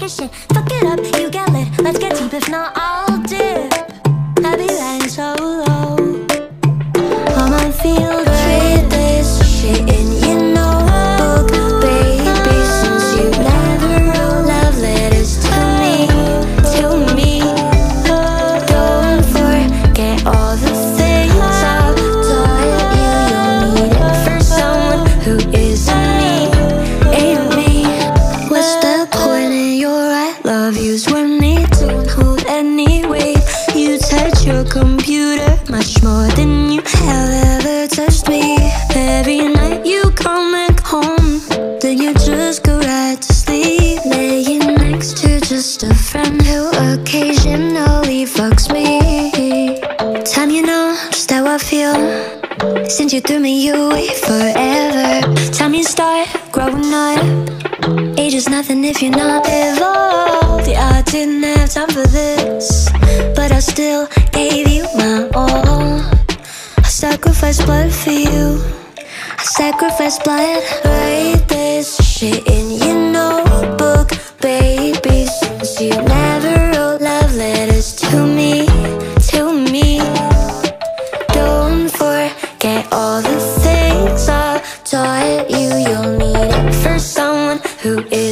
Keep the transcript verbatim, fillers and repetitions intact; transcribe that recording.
a shit. Fuck it up, you get lit. Let's get deep, if not, I'll dip. I be riding solo. I'ma feel read this shit in your notebook, baby. Since you never wrote love letters to me, to me. Don't forget all the things I've taught you. You'll need it for someone who isn't me, ain't me. What's the point in your I love yous when they don't hold any weight? You touch your computer much more than you have ever touched me. Every night you come back home, then you just go right to sleep, laying next to just a friend who occasionally fucks me. Time, you know just how I feel since you threw me away forever. Time you start growing up, age is nothing if you're not evolved. Yeah, I didn't have time for this, but I still gave you my all. I sacrificed blood for you, I sacrificed blood. Write this shit in your notebook, baby. Since you never wrote love letters to me, to me. Don't forget all the things I taught you. You'll need it for someone who is